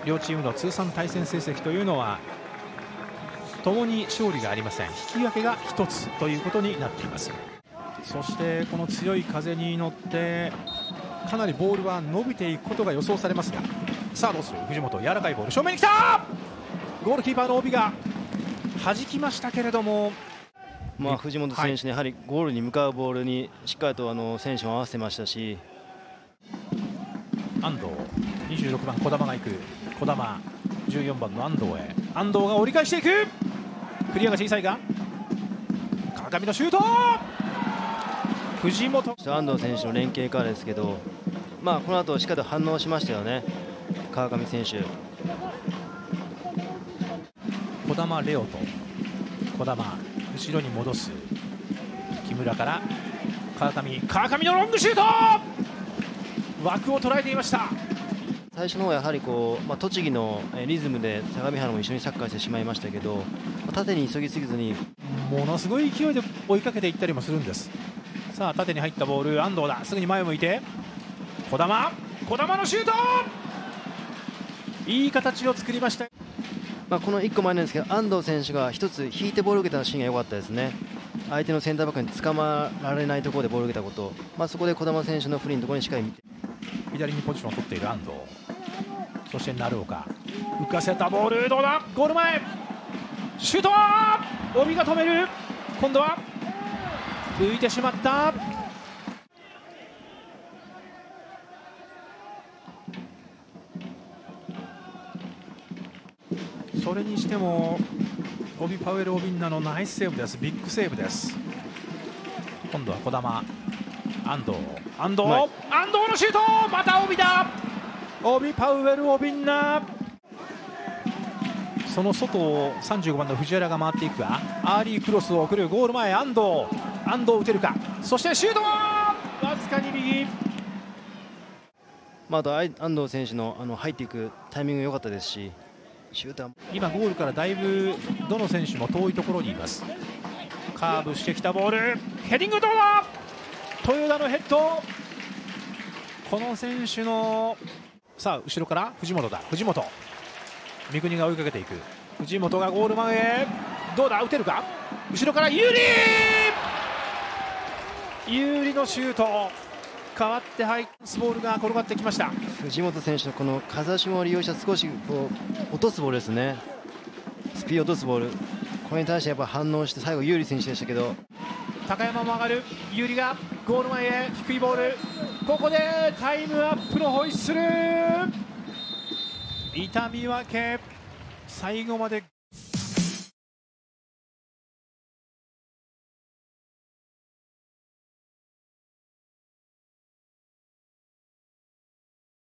両チームの通算対戦成績というのはともに勝利がありません。引き分けが1つということになっています。そしてこの強い風に乗ってかなりボールは伸びていくことが予想されますが、さあどうする藤本。柔らかいボール正面に来た。ゴールキーパーの帯が弾きましたけれども、 藤本選手ね、やはりゴールに向かうボールにしっかりと選手も合わせてましたし、 安藤26番児玉が行く。児玉14番の安藤へ。安藤が折り返していく。クリアが小さいが川上のシュート。藤本。 安藤選手の連携からですけど、この後しっかりと反応しましたよね、川上選手。 児玉レオと児玉後ろに戻す。木村から川上のロングシュート。枠を捉えていました。 最初の方はやはり栃木のリズムで相模原も一緒にサッカーしてしまいましたけど、縦に急ぎすぎずにものすごい勢いで追いかけていったりもするんです。さあ縦に入ったボール安藤だ。すぐに前を向いて児玉のシュート。いい形を作りました。 この1個前なんですけど、安藤選手が1つ引いてボールを受けたシーンが良かったですね。相手のセンターバックに捕まられないところでボールを受けたこと、そこで児玉選手のフリーのところにしっかり見て、 左にポジションを取っている安藤、そして鳴岡浮かせたボールどうだ。ゴール前シュート。帯が止める。今度は浮いてしまった。それにしてもパウエル・オビンナのナイスセーブです。ビッグセーブです。今度は児玉安藤のシュート。また帯だ。パウエル・オビンナ。その外を35番の藤原が回っていくが、アーリークロスを送る。ゴール前安藤打てるか。そしてシュートわずかに右。 あと安藤選手の入っていくタイミング良かったですし、シューター今ゴールからだいぶどの選手も遠いところにいます。カーブしてきたボールヘディングどうだ。豊田のヘッド。この選手のさあ後ろから藤本だ。藤本三國が追いかけていく。藤本がゴール前へ。どうだ打てるか。後ろから有利のシュート。代わってボールが転がってきました。 藤本選手のこの風下を利用した少し落とすボールですね。スピード落とすボール、これに対してやっぱ反応して最後有利選手でしたけど、 高山も上がる。有利がゴール前へ低いボール。ここでタイムアップのホイッスル。痛み分け最後まで